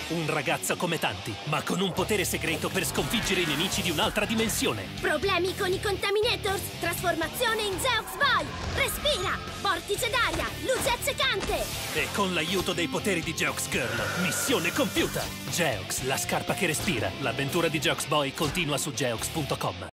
Un ragazzo come tanti, ma con un potere segreto per sconfiggere i nemici di un'altra dimensione. Problemi con i Contaminators? Trasformazione in Geox Boy! Respira! Vortice d'aria! Luce accecante! E con l'aiuto dei poteri di Geox Girl, missione compiuta! Geox, la scarpa che respira. L'avventura di Geox Boy continua su geox.com.